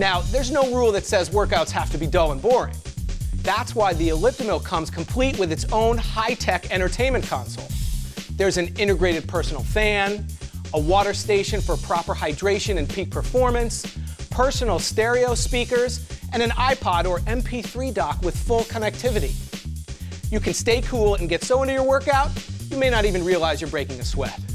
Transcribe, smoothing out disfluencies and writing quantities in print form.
Now, there's no rule that says workouts have to be dull and boring. That's why the ElliptiMill comes complete with its own high-tech entertainment console. There's an integrated personal fan, a water station for proper hydration and peak performance, personal stereo speakers, and an iPod or MP3 dock with full connectivity. You can stay cool and get so into your workout, you may not even realize you're breaking a sweat.